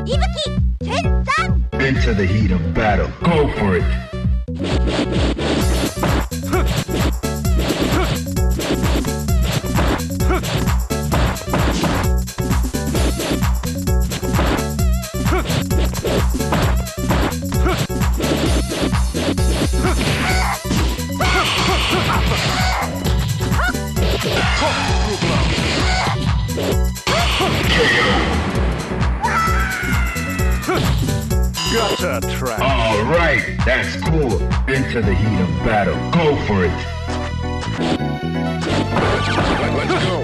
Ibuki, Ken-san! Into the heat of battle. Go for it. Gutter trap. All right, that's cool. Into the heat of battle. Go for it. Let's go.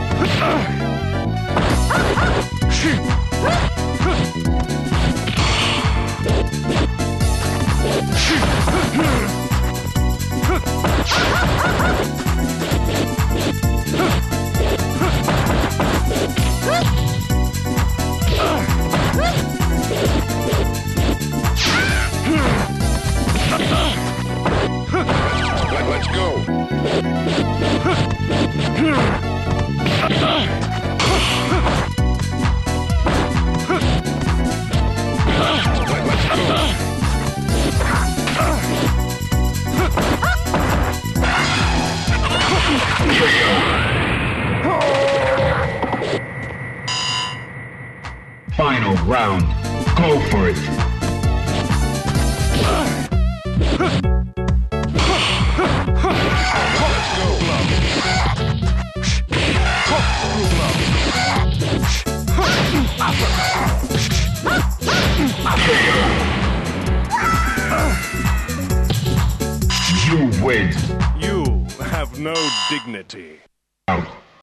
Let's go. Final round. Go for it. You win. You have no dignity. Out.